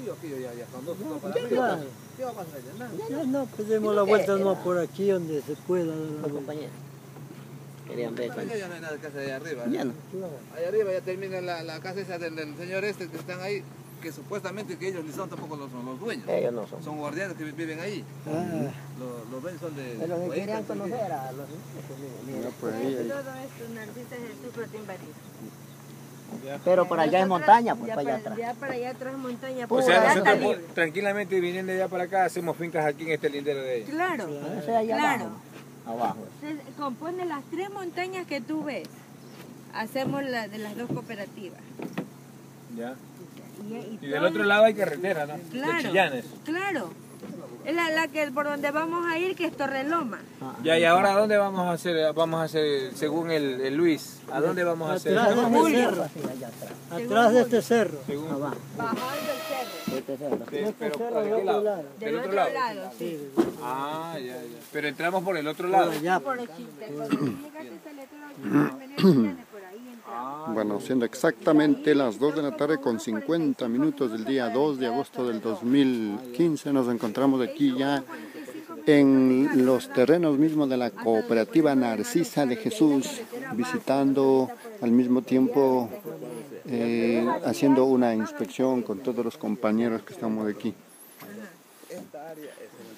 aquí o aquí ya con dos para Claro. ¿Qué va a pasar allá? Nada. Ya no, pues demos la vuelta nomás por aquí donde se pueda. Los compañeros. Querían ver. Ya no hay nada que hacer allá arriba. Ya no. Claro. Allá arriba ya termina la casa esa del señor este que están ahí, que supuestamente que ellos ni son tampoco los dueños. Ellos no son. Son guardianes que viven ahí. Ah, Los dueños son de... Pero que querían pues, conocer a los No, pues ahí, ahí. Todo esto, Narcisa Jesús Flotín-Baris. Pero por allá es montaña, pues Ya para allá atrás. Ya para allá atrás es montaña. O Pura, sea, ya está nosotros libre. tranquilamente viniendo de allá para acá hacemos fincas aquí en este lindero de ellos. Claro, Ese de allá claro. abajo. Se compone las 3 montañas que tú ves. Hacemos la de las 2 cooperativas. Ya. Y Y del otro lado hay carretera, ¿no? De Claro, Chillanes. claro. Es la que por donde vamos a ir, que es Torreloma. Ya, y ahora ¿a dónde vamos a hacer? Vamos a hacer, según el Luis, ¿a dónde vamos a hacer? atrás de este Julio. cerro. Sí, allá atrás. Atrás de este cerro. Según, Abajo. Bajando el cerro. Este cerro. pero cerro ¿para del qué otro lado? lado. Del otro lado, sí. Ah, ya. Pero entramos por el otro Por lado. allá. Por el chiste. Cuando llegaste a Saletero, venía Chillanes, por ahí entramos. Bueno, siendo exactamente las 2 de la tarde con 50 minutos del día 2 de agosto del 2015, nos encontramos aquí ya en los terrenos mismos de la cooperativa Narcisa de Jesús, visitando al mismo tiempo, haciendo una inspección con todos los compañeros que estamos aquí. Esta área es el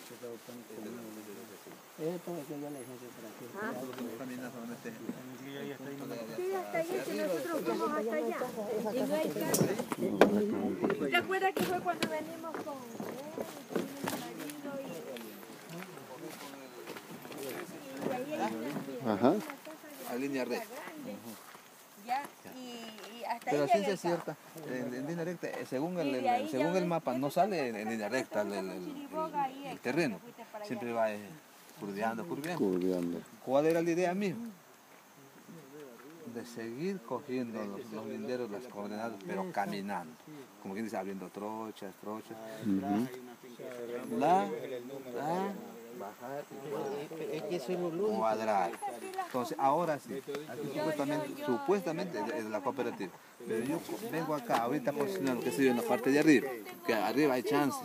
Esto es que yo le dije para aquí. Sí, hasta allá, si nosotros fuimos hasta allá. Y no hay carro. ¿Te acuerdas que fue cuando venimos con Ajá. a línea recta. Ya, y hasta Pero ahí la ciencia llega es el carro. cierta, en línea recta, según Y de ahí según ya el mapa, no sale en línea recta el terreno, siempre va curveando. Curveando. ¿Cuál era la idea misma? De seguir cogiendo los linderos, las coordenadas, pero caminando. Como quien dice, abriendo trochas. Bajar, cuadrar. Entonces, ahora sí, aquí supuestamente es la cooperativa. Pero yo vengo acá, ahorita posicionando, que estoy en la parte de arriba, que arriba hay chance.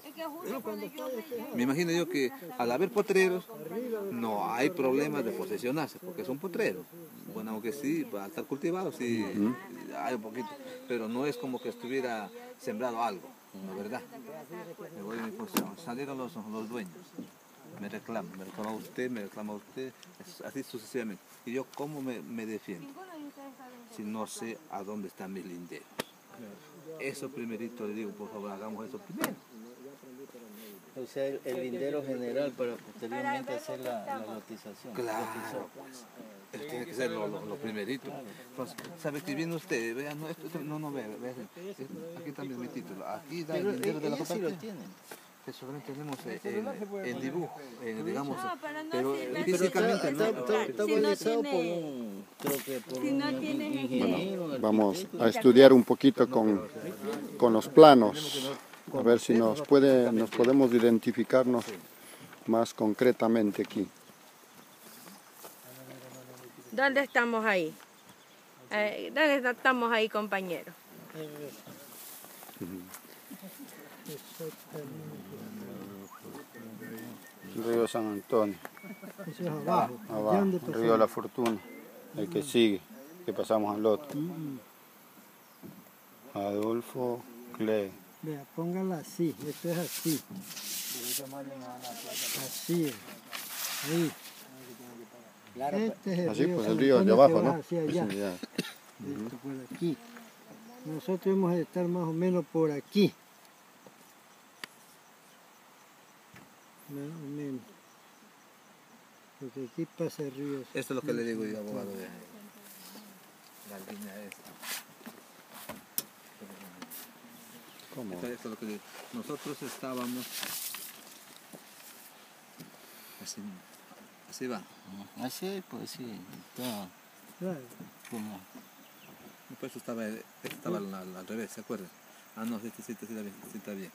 Me imagino yo que al haber potreros, no hay problema de posesionarse, porque son potreros. Bueno, aunque sí, para estar cultivados, sí, hay un poquito, pero no es como que estuviera sembrado algo, ¿no es verdad? Me voy a mi posición, salieron los dueños, me reclama usted, así sucesivamente. Y yo, ¿cómo me defiendo? Si no sé a dónde están mis linderos. Eso primerito le digo, por favor, hagamos eso primero. O sea, el lindero general para posteriormente hacer la lotización. Claro, pues. Eso tiene que ser lo primerito. Entonces, ¿sabe que viene usted? Vea, no, no vea, aquí también mi título. Aquí da el lindero de la Ellos sí lo cooperativa. tienen. Que solamente tenemos el dibujo, digamos, No, pero no pero sirve. físicamente no. Está Si no realizado tiene- por un, creo que por si no un tienes ingeniero. Vamos a estudiar un poquito con los planos, a ver si nos podemos identificarnos más concretamente aquí. ¿Dónde estamos ahí? ¿Dónde estamos ahí, compañeros? Río San Antonio, Eso es abajo. Allá abajo, donde Río pasamos. La Fortuna, el que sigue, que pasamos al otro. Adolfo Clay. Vea, póngala así, esto es así. Así es. Ahí. Claro, Este es el Así río pues San el río de Antonio que abajo, va ¿no? hacia allá. Ese ya. Esto por aquí. Nosotros hemos de estar más o menos por aquí. Más o menos. Porque aquí pasa el río. Esto es lo que le digo yo, abogado, de la línea esta. ¿Cómo? Esto es lo que le digo. Nosotros estábamos así va. Así, pues sí. Está Claro. como... Pues estaba al revés, ¿se acuerdan? Ah, no, sí está bien.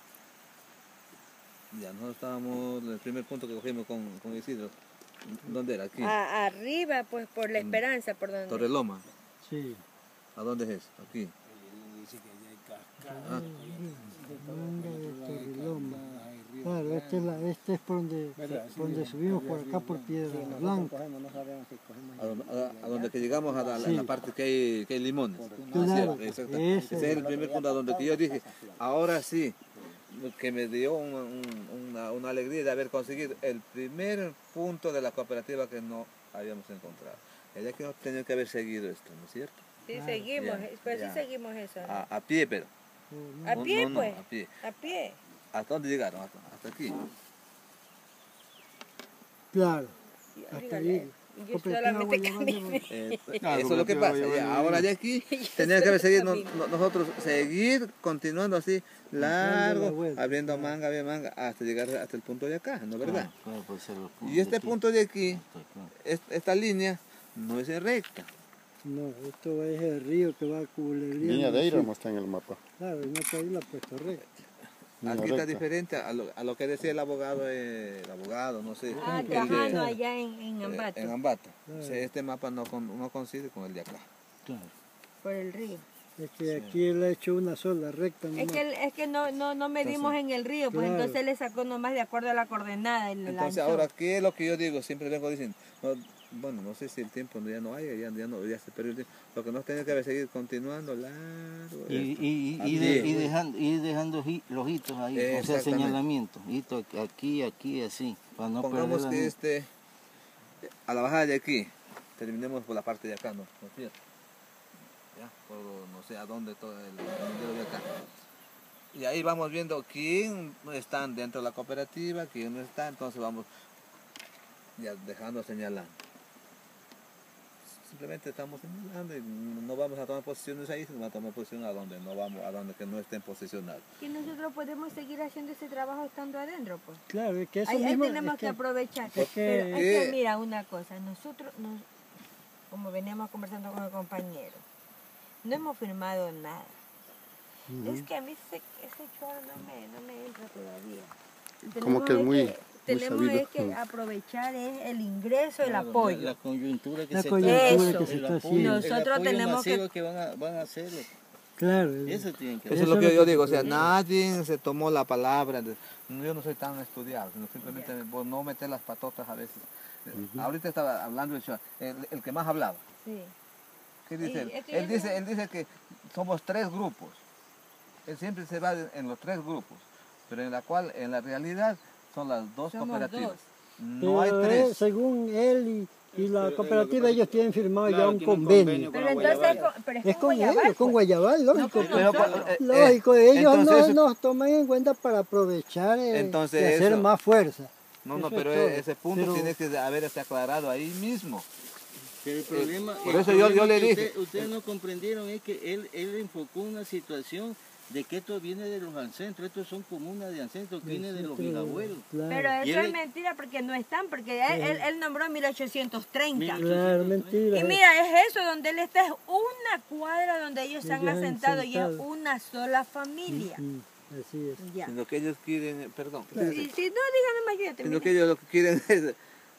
Ya, nosotros estábamos, el primer punto que cogimos con Isidro, ¿dónde era? Aquí, Arriba, pues por la Esperanza, por donde. Torreloma. Sí. ¿A dónde es eso? Aquí. Ah, Este es por donde subimos por acá por Piedra Blanca. A donde que llegamos a la parte que hay limones. Claro, Ese es el primer punto a donde que yo dije, ahora sí, que me dio una alegría de haber conseguido el primer punto de la cooperativa que no habíamos encontrado. Ella que no tenía que haber seguido esto, ¿no es cierto? Sí, seguimos, Ya, pues ya. sí seguimos eso. A pie, pero. A pie, No, pues. a pie. A pie. ¿Hasta dónde llegaron? Hasta aquí. Claro, Y, hasta dígale, ahí. y yo Cooperativa solamente Guayabal caminé. Eso es lo que pasa. Ya, ahora de aquí tenía que haber seguido nosotros seguir continuando así largo, vuelta, abriendo manga, hasta llegar hasta el punto de acá, ¿no es verdad? Claro, puede ser los puntos Y este aquí. punto de aquí, Claro. esta línea, no es recta. No, esto es el río que va a Culería. Viña de Eira no está en el mapa. Claro, en otra isla puesto recto. Línea Aquí está recta. diferente a lo que decía el abogado, no sé. Ah, el de- trabajando allá en Ambato, En Ambato. O sea, este mapa no coincide con el de acá. Claro. por el río. Es que aquí él ha hecho una sola recta. Es nomás. que, no medimos en el río, pues Claro. entonces él le sacó nomás de acuerdo a la coordenada. Entonces ahora, ¿qué es lo que yo digo? Siempre vengo diciendo, bueno, no sé si el tiempo ya no hay, ya se perdió el tiempo. Lo que nos tiene que seguir continuando largo. Ir dejando los hitos ahí, o sea, Exactamente. señalamientos. Hito aquí, así, para no Pongamos perder que a la bajada de aquí, terminemos por la parte de acá, ¿no es cierto? Ya, por no sé a dónde todo el sendero de acá. Y ahí vamos viendo quién están dentro de la cooperativa, quién no está, entonces vamos ya dejando señalando. Simplemente estamos señalando y no vamos a tomar posiciones ahí, sino vamos a tomar posiciones a donde no vamos, a donde que no estén posicionados. Y nosotros podemos seguir haciendo ese trabajo estando adentro, pues. Claro, es que eso Ahí mismo. tenemos es que aprovechar. es que- Pero es que mira una cosa, nosotros, como veníamos conversando con el compañero, no hemos firmado nada. Es que a mí ese choro no me entra todavía. Como que es muy Tenemos sabido. que aprovechar el ingreso, el apoyo. La coyuntura que La se coyuntura Eso. que se el está apoyo, haciendo. Nosotros el apoyo tenemos masivo que- que van a hacerlo. Claro. Eso tienen que Eso hacer. es lo que es yo lo que- digo, o sea, nadie se tomó la palabra, yo no soy tan estudiado, sino simplemente por no meter las patotas a veces. Ahorita estaba hablando el que más hablaba. Sí. ¿Qué dice él? Y esto ya Él dice que somos 3 grupos. Él siempre se va en los 3 grupos, pero en la realidad son las 2 Somos cooperativas. 2. No hay Pero 3. según él y la cooperativa, ellos tienen firmado Claro, ya un tienen un convenio. Pero entonces, pero Es con Guayabal, ellos, con pues. Guayabal, lógico. con pues. nosotros. Lógico, ellos entonces- nos toman en cuenta para aprovechar Entonces y hacer eso- más fuerza. No, Eso es pero todo. ese punto Pero- tiene que haberse aclarado ahí mismo. Pero el problema, por el eso yo problema le que dije. Ustedes no comprendieron es que él enfocó una situación de que esto viene de los ancestros, estos son comunas de ancestros, que viene de los bisabuelos. Claro, Pero Y eso él- es mentira porque no están, porque él nombró 1830. claro, mentira. Y mira, es eso, donde él está, es una cuadra donde ellos se han Ellos han asentado y es sentado. una sola familia. Así es. Ya. Sino que ellos quieren, perdón, Si no, díganme más, yo ya sino terminé. que ellos lo que quieren es,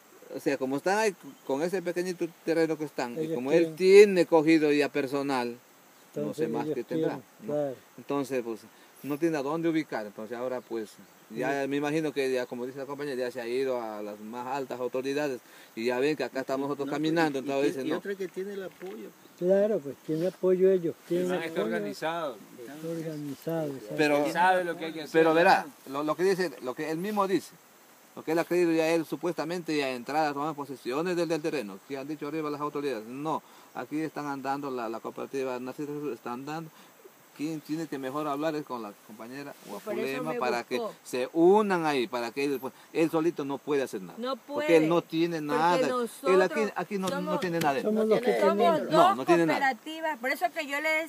o sea, como están ahí con ese pequeñito terreno que están, y Ellos como quieren- él tiene cogido ya personal, no Entonces, sé más ellos que tendrá. quieren, ¿no? claro. Entonces, pues, no tiene a dónde ubicar. Entonces, ahora, pues, ya me imagino que ya, como dice la compañera, ya se ha ido a las más altas autoridades y ya ven que acá estamos nosotros caminando. Entonces, dicen, y no, otra que tiene el apoyo. Claro, pues tiene apoyo ellos. Tienen Está apoyo organizado. organizado. exacto. pero, Sabe lo que hay que hacer. pero verá, lo que dice, lo que él mismo dice, lo que él ha creído ya él supuestamente ya entrar a tomar posesiones del terreno, que han dicho arriba las autoridades. No, aquí están andando la cooperativa Narciso Jesús, está andando. Quien tiene que mejor hablar es con la compañera Guapulema me para que buscó. se unan ahí, para que él solito no puede hacer nada. No puede. Porque él no tiene nada. Él aquí no somos- tiene nada. Somos los que Somos tenemos. dos No, no tiene nada. cooperativas, por eso que yo le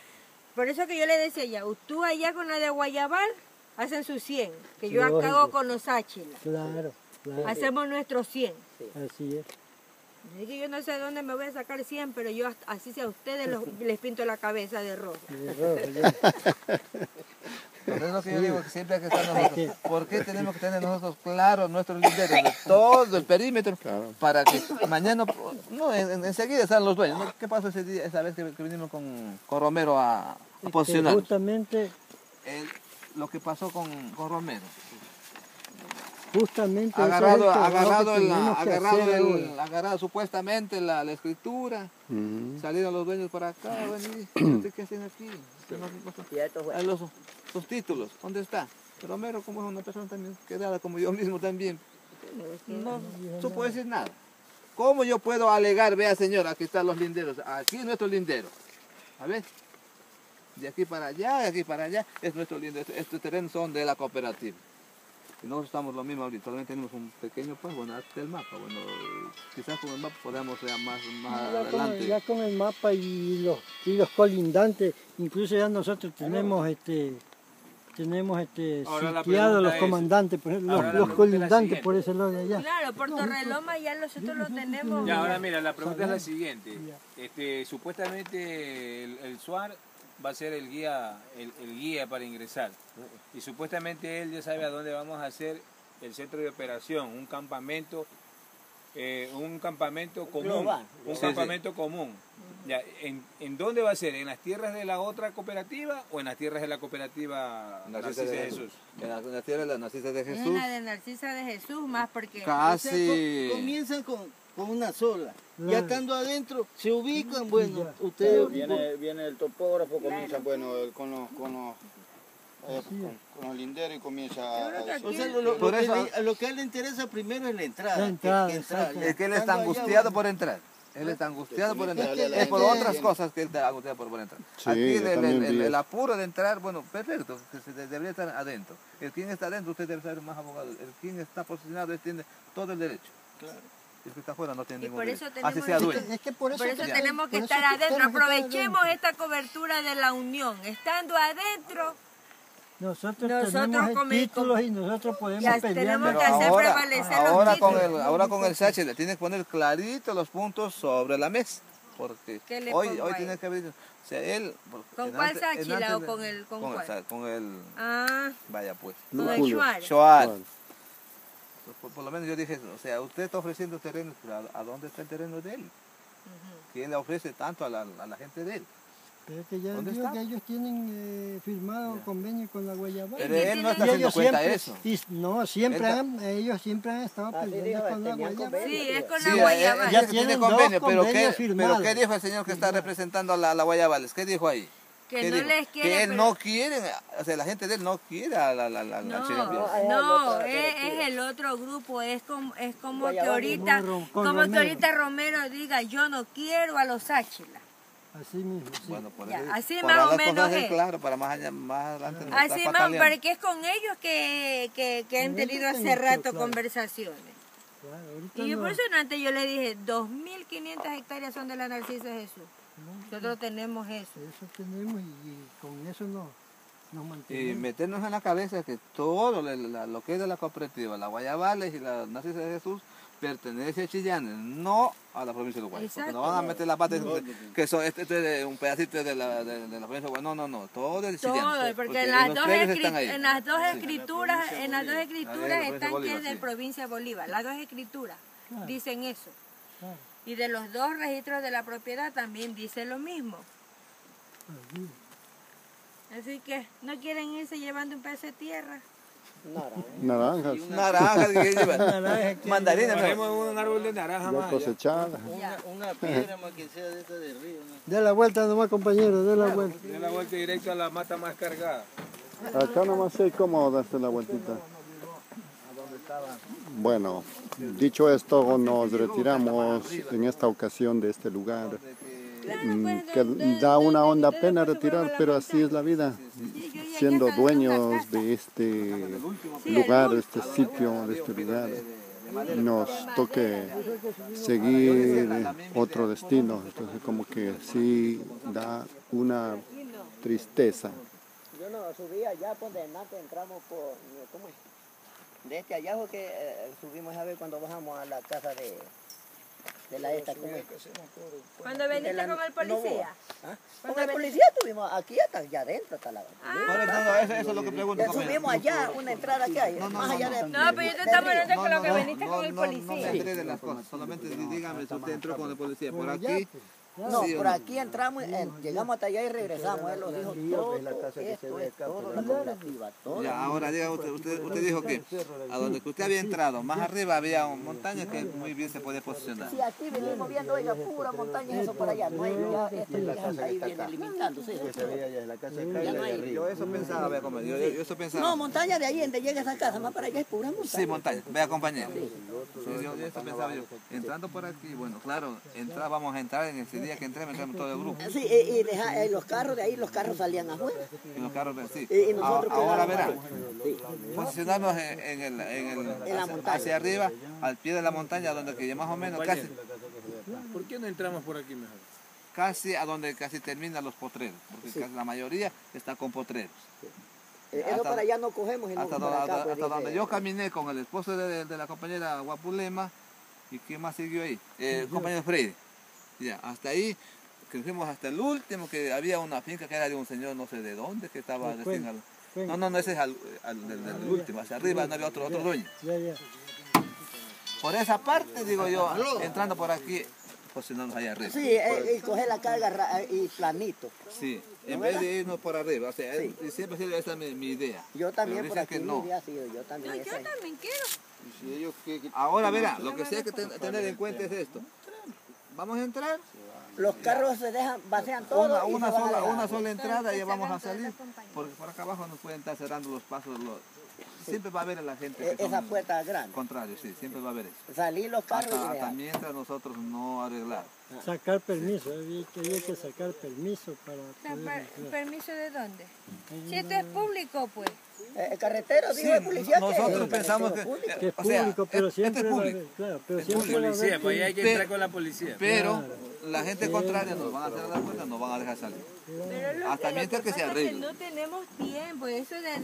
decía, ya, tú allá con la de Guayabal hacen sus 100, que yo acá Lógico. hago con los Áchilas, Claro, claro. hacemos nuestros 100. Así es. Así que yo no sé de dónde me voy a sacar 100, pero yo así sea a ustedes les pinto la cabeza de rojo. De rojo, ya. Entonces es lo que yo digo, que siempre hay que estar nosotros. ¿Por qué tenemos que tener nosotros claros nuestros líderes de todo el perímetro? Claro. Para que mañana, no, enseguida están los dueños. ¿No? ¿Qué pasó ese día, esa vez que vinimos con Romero a posicionar? Justamente, Lo que pasó con Romero. Justamente eso es el trabajo que tenemos que hacer ahora. agarrado supuestamente la escritura, salieron los dueños para acá, ¿qué hacen aquí? Los títulos, ¿dónde está? Romero, como es una persona también quedada como yo mismo también, no supo decir nada. ¿Cómo yo puedo alegar, vea señor, aquí están los linderos, aquí es nuestro lindero, a ver, de aquí para allá, de aquí para allá, es nuestro lindero, estos terrenos son de la cooperativa. Y nosotros estamos lo mismo ahorita, solamente tenemos un pequeño, pues, bueno, hasta el mapa, bueno, quizás con el mapa podamos ir más adelante. Ya con el mapa y los colindantes, incluso ya nosotros tenemos sitiados los comandantes, por ejemplo, los colindantes por ese lado de allá. Claro, por Torreloma ya nosotros lo tenemos. Ya, ahora mira, la pregunta es la siguiente. Supuestamente el SUAR va a ser el guía para ingresar. Y supuestamente él ya sabe a dónde vamos a hacer el centro de operación, un campamento común. Campamento común. Ya, ¿en dónde va a ser? ¿En las tierras de la otra cooperativa o en las tierras de la cooperativa Narcisa de Jesús? En la tierra de la Narcisa de Jesús. En la de Narcisa de Jesús, más porque... Casi. O sea, comienzan con una sola. Ya estando adentro, se ubican, bueno, ustedes... Viene el topógrafo, comienza, bueno, con los linderos y comienza O sea, lo que a él le interesa primero es la entrada. Es que él está angustiado por entrar. Él está angustiado por entrar. Es por otras cosas que él está angustiado por entrar. Sí, aquí el apuro de entrar, bueno, perfecto, que se debería estar adentro. El quien está adentro, usted debe ser más abogado. El quien está posicionado, él tiene todo el derecho. Claro. El que está afuera no tiene ningún derecho. Así sea dueño. Por eso tenemos que estar adentro. Aprovechemos esta cobertura de la unión. Estando adentro... Nosotros tenemos títulos y nosotros podemos pelear. Tenemos que hacer prevalecer los títulos. Ahora con el SACH le tienes que poner clarito los puntos sobre la mesa. Porque hoy tiene que abrir. O sea, él, ¿con cuál Sáchila o con el cuál? Con el. Vaya pues. Con el Shuar. Por lo menos yo dije, o sea, usted está ofreciendo terreno, pero ¿a dónde está el terreno de él? ¿Quién le ofrece tanto a la gente de él? Pero es que ya digo que ellos tienen firmado convenio con la Guayabal. Pero él no está haciendo cuenta de eso. No, ellos siempre han estado peleando con la Guayabal. Sí, es con la Guayabal. Ya tienen convenio, pero ¿qué dijo el señor que está representando a la Guayabales? ¿Qué dijo ahí? Que no les quiere. Que él no quiere, o sea, la gente de él no quiere a la No, es el otro grupo, es como que ahorita Romero diga, yo no quiero a los Áchila. Así mismo, sí. Bueno, así más o menos es. Claro, para más adelante. Así más, porque es con ellos que han tenido hace rato conversaciones. Claro, y yo por eso antes yo le dije, 2.500 hectáreas son de la Narcisa de Jesús. Nosotros tenemos eso. Eso tenemos y con eso nos mantenemos. Y meternos en la cabeza que todo lo que es de la cooperativa, la Guayabales y la Narcisa de Jesús, pertenece a Chillanes, no a la provincia de Uruguay. Porque no van a meter la pata que eso, este es un pedacito de la provincia de Uruguay. No, todo es Chillanes. Todo, porque en las dos escrituras están que es de provincia de Bolívar. Las dos escrituras dicen eso. Y de los dos registros de la propiedad también dice lo mismo. Así que no quieren irse llevando un pedazo de tierra. Naranjas. Mandarinas. Ponemos un árbol de naranja Ya más. cosechada. Una piedra más que sea de esta de río. De la vuelta nomás, compañero, de la vuelta. De la vuelta directo a la mata más cargada. Acá nomás sé cómo darse la vueltita. Bueno, dicho esto, nos retiramos en esta ocasión de este lugar. Que da una honda pena retirar, pero así es la vida. Siendo dueños de este lugar, de este sitio, de este lugar, nos toque seguir otro destino. Entonces como que sí da una tristeza. Yo no subí allá por delante, entramos por, ¿cómo es? De este allá que subimos a ver cuando bajamos a la casa de la esta, ¿cómo es? ¿Cuando viniste con el policía? Con el policía estuvimos aquí hasta allá adentro, hasta la... Eso es lo que pregunto. Subimos allá, una entrada que hay, más allá de... No, pero yo te estaba hablando con lo que viniste con el policía. No me enteré de las cosas, solamente dígame si usted entró con el policía. Por aquí No, ¿Sí o por no? aquí entramos, llegamos hasta allá y regresamos. Él lo dijo todo, la casa que se esto ve es acá, todo por la el cooperativa, todo. Ya, ahora diga usted dijo que a donde que usted había entrado, más arriba había una montaña que muy bien se puede posicionar. Sí, aquí venimos viendo, oiga, pura montaña, eso para allá. No hay ya, esto ya hasta ahí viene limitándose. Que se veía ya en la casa acá y Ya la no de hay. arriba. Yo eso pensaba, vea, como yo eso pensaba. No, montaña de ahí, donde llega esa casa, más para allá es pura montaña. Sí, montaña, vea compañero. Sí, yo eso pensaba yo. Entrando por aquí, bueno, claro, vamos a entrar en ese día que entremos todo el grupo. Sí, y los carros de ahí, los carros salían afuera. Y los carros, sí. Y nosotros Ahora quedamos verán, Sí. posicionarnos en la montaña. hacia arriba, al pie de la montaña, donde que ya más o menos ¿Por qué no entramos por aquí mejor? casi a donde casi terminan los potreros, porque Sí. casi la mayoría está con potreros. Eso Hasta- para allá no cogemos y no Hasta, para acá. hasta pues, donde dice, yo caminé con el esposo de la compañera Guapulema, y quién más siguió ahí, el compañero Freire. Ya, hasta ahí, que fuimos hasta el último, que había una finca que era de un señor no sé de dónde, que estaba destinado. No, ese es del último, hacia arriba no había otro dueño. Ya. Por esa parte, digo yo, entrando por aquí, posicionarnos allá arriba. Sí, y coger la carga y planito. Sí, en vez de irnos por arriba, o sea, Sí. y siempre ha sido esa mi idea. Yo también Pero por dicen aquí que no. mi idea ha sido, yo también. Yo esa es. también quiero. Si ellos Ahora verá, lo que sí hay que tener en cuenta es esto. Vamos a entrar, Los carros se dejan, vacían todo. una sola sola entrada y ya vamos a salir, porque por acá abajo nos pueden estar cerrando los pasos. Siempre va a haber a la gente que Esa son puerta grande. contrarios, sí, siempre va a haber eso. Salir los carros y Hasta dejar. mientras nosotros no arreglar. Sacar permiso, había que sacar permiso para poder entrar. ¿Permiso de dónde? Si esto es público, pues. El carretero, dijo Sí, el policía nosotros que pensamos que- público. Que es O sea, público, pero este es siempre va a público. haber, claro, pero Es siempre va a haber Policía, pues ahí hay que Pero- entrar con la policía. Pero la gente contraria nos van a hacer la puerta, nos van a dejar salir. Pero Hasta mientras que se pasa es arregle. no tenemos tiempo. Eso de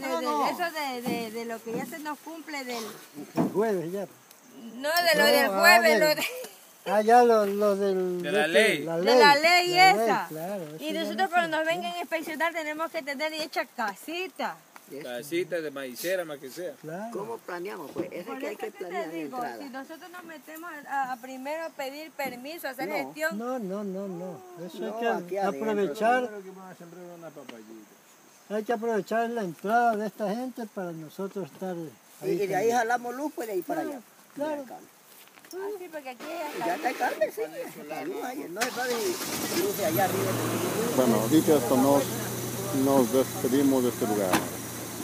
lo que ya se nos cumple del... el jueves ya. No, de lo del jueves, lo de... Ya lo del... De la ley. De la ley esa. Claro, eso Y ya nosotros no cuando nos vengan a inspeccionar tenemos que tener hecha casita. Casitas de maicera, más que sea. Claro. ¿Cómo planeamos? Pues ese Por que hay eso que que te planear la digo, entrada. si nosotros nos metemos a primero pedir permiso, hacer No. gestión, No. Eso No, hay aquí que adentro, aprovechar. Creo que van a sembrar una papayita. Hay que aprovechar la entrada de esta gente para nosotros estar Y de ahí jalamos luz, pues de ahí para allá. Claro. así porque aquí hay Ya está el cable, sí. La luz ahí, no se sabe si luz de allá arriba. Bueno, dicho esto, nos despedimos de este lugar.